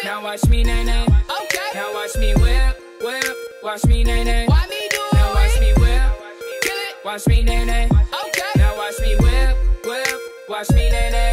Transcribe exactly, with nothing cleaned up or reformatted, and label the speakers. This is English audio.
Speaker 1: Now watch me nay nay. Okay. Now watch me whip, whip. Watch me nay nay. Why me do it? Now watch me whip. Kill it. Watch me nay nay. Okay. Now watch me whip, whip. Watch me nay nay.